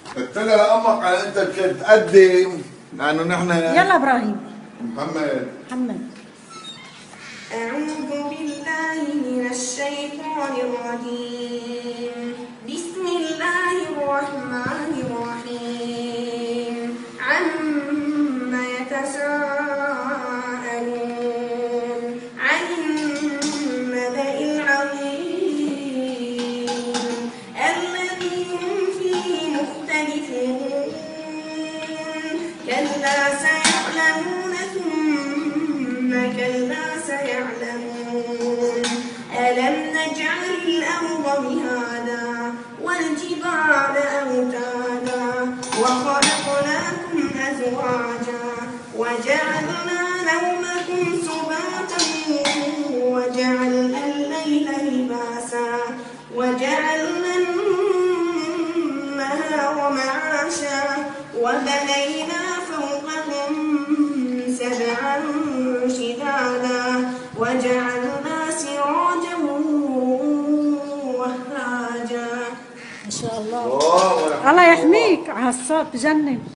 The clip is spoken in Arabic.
قلت لها لامك على انت تقدم لانه نحن. يلا ابراهيم. محمد. أعوذ بالله من الشيطان الرجيم. بسم الله الرحمن الرحيم. عما يتساءلون عن النبأ العظيم الذي هم فيه مختلفون. كلا سيعلمون ثم كلا سيعلمون. ألم نجعل الأرض مهادا والجبال أوتادا وخلقناكم أزواجا وجعلنا نومكم سباتا وجعلنا الليل لباسا وجعلنا النهار معاشا وبنينا فوقكم سبعا شدادا وجعلنا سراجا وهاجا. ما شاء الله. الله يحميك على الصوت بجنن.